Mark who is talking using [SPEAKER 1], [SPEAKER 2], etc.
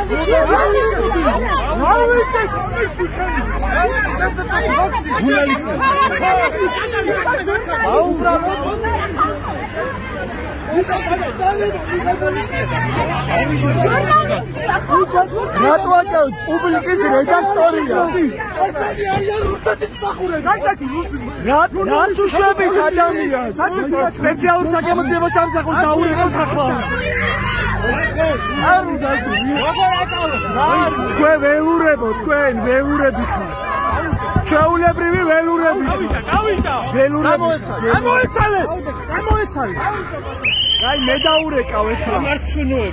[SPEAKER 1] სპეციალურ საკამოძიებო სამსახურს დაურეკოს ხახვალ. თქვენ ველურებო, თქვენ ველურები ხარ. ჩვეულებრივი ველურები. გამოეცალე. აი მე დაურეკავ ეხლა.